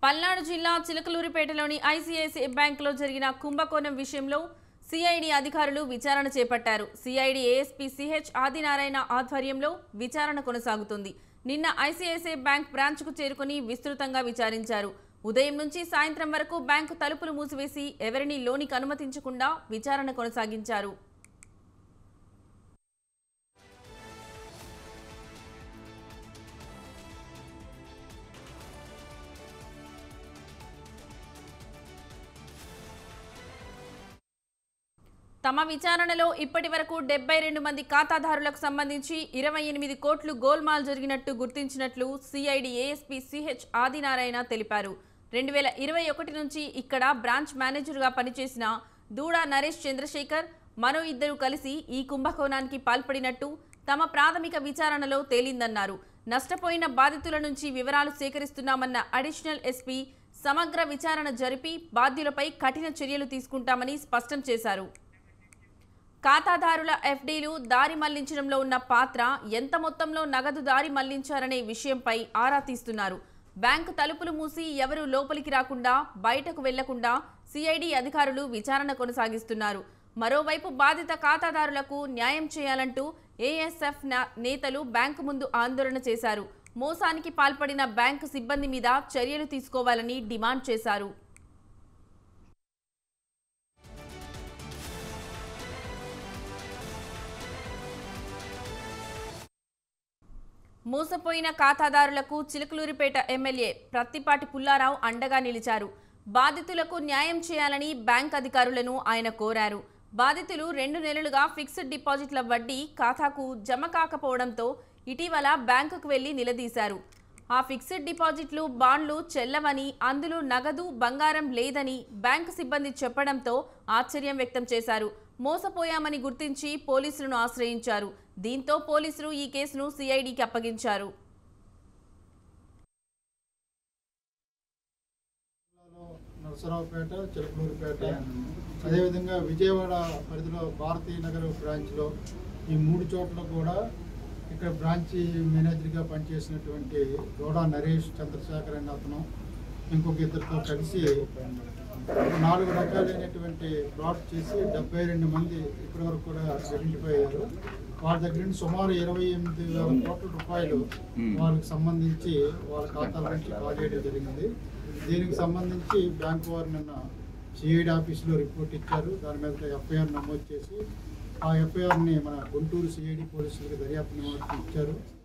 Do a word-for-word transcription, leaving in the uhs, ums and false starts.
పల్నాడు జిల్లా చిలకలూరిపేటలోని ఐసీఐసీఐ బ్యాంకులో జరిగిన కుంభకోణం విషయంలో సిఐడి అధికారులు విచారణ చేపట్టారు. సిఐడి ఏఎస్పీ సిహెచ్ ఆదినారాయణ ఆధ్వర్యంలో విచారణ కొనసాగుతుంది. నిన్న ఐసీఐసీఐ బ్యాంక్ బ్రాంచ్కు చేరుకుని విస్తృతంగా విచారించారు. ఉదయం నుంచి సాయంత్రం వరకు బ్యాంకు తలుపులు మూసివేసి ఎవరిని లోనికి అనుమతించకుండా విచారణ కొనసాగించారు. తమ విచారణలో ఇప్పటి వరకు డెబ్బై రెండు మంది ఖాతాదారులకు సంబంధించి ఇరవై ఎనిమిది కోట్లు గోల్మాల్ జరిగినట్టు గుర్తించినట్లు సిఐడి ఏఎస్పీ సిహెచ్ ఆదినారాయణ తెలిపారు. రెండు వేల ఇరవై ఒకటి నుంచి ఇక్కడ బ్రాంచ్ మేనేజర్గా పనిచేసిన దూడా నరేష్ చంద్రశేఖర్ మరో ఇద్దరు కలిసి ఈ కుంభకోణానికి పాల్పడినట్టు తమ ప్రాథమిక విచారణలో తేలిందన్నారు. నష్టపోయిన బాధితుల నుంచి వివరాలు సేకరిస్తున్నామన్న అడిషనల్ ఎస్పీ సమగ్ర విచారణ జరిపి బాధ్యులపై కఠిన చర్యలు తీసుకుంటామని స్పష్టం చేశారు. ఖాతాదారుల ఎఫ్డీలు దారి మళ్లించడంలో ఉన్న పాత్ర, ఎంత మొత్తంలో నగదు దారి మళ్లించారనే విషయంపై ఆరా తీస్తున్నారు. బ్యాంకు తలుపులు మూసి ఎవరూ లోపలికి రాకుండా, బయటకు వెళ్లకుండా సిఐడి అధికారులు విచారణ కొనసాగిస్తున్నారు. మరోవైపు బాధిత ఖాతాదారులకు న్యాయం చేయాలంటూ ఏఎస్ఎఫ్ నేతలు బ్యాంకు ముందు ఆందోళన చేశారు. మోసానికి పాల్పడిన బ్యాంకు సిబ్బంది మీద చర్యలు తీసుకోవాలని డిమాండ్ చేశారు. మోసపోయిన ఖాతాదారులకు చిలకలూరిపేట ఎమ్మెల్యే ప్రత్తిపాటి పుల్లారావు అండగా నిలిచారు. బాధితులకు న్యాయం చేయాలని బ్యాంక్ అధికారులను ఆయన కోరారు. బాధితులు రెండు నెలలుగా ఫిక్స్డ్ డిపాజిట్ల వడ్డీ ఖాతాకు జమ కాకపోవడంతో ఇటీవల బ్యాంకుకు వెళ్లి నిలదీశారు. ఆ ఫిక్స్డ్ డిపాజిట్లు, బాండ్లు చెల్లవని, అందులో నగదు, బంగారం లేదని బ్యాంకు సిబ్బంది చెప్పడంతో ఆశ్చర్యం వ్యక్తం చేశారు. మోసపోయామని గుర్తించి పోలీసులను ఆశ్రయించారు. దీంతో పోలీసులు ఈ కేసును సిఐడికి అప్పగించారు. నరసరావుపేట, చిలకలూరిపేట, అదేవిధంగా విజయవాడ పరిధిలో భారతీయ నగర్ బ్రాంచ్లో ఈ మూడు చోట్ల కూడా ఇక్కడ బ్రాంచ్ మేనేజర్గా పనిచేసినటువంటి దూడా నరేష్ చంద్రశేఖర్ అనే అతను ఇంకొక ఇద్దరితో కలిసి నాలుగు రకాలైనటువంటి ఫ్రాడ్ చేసి డెబ్బై రెండు మంది ఇప్పటి వరకు కూడా ఐడెంటిఫై అయ్యారు. వాళ్ళ దగ్గర నుంచి సుమారు ఇరవై ఎనిమిది వేల కోట్ల రూపాయలు వాళ్ళకి సంబంధించి వాళ్ళ ఖాతాల నుంచి కాల్ చేయడం జరిగింది. దీనికి సంబంధించి బ్యాంకు వారు నిన్న సిఐడి ఆఫీసులో రిపోర్ట్ ఇచ్చారు. దాని మీద ఎఫ్ఐఆర్ నమోదు చేసి ఆ ఎఫ్ఐఆర్ని మన గుంటూరు సిఐడి పోలీసులకు దర్యాప్తు నిమిత్తం ఇచ్చారు.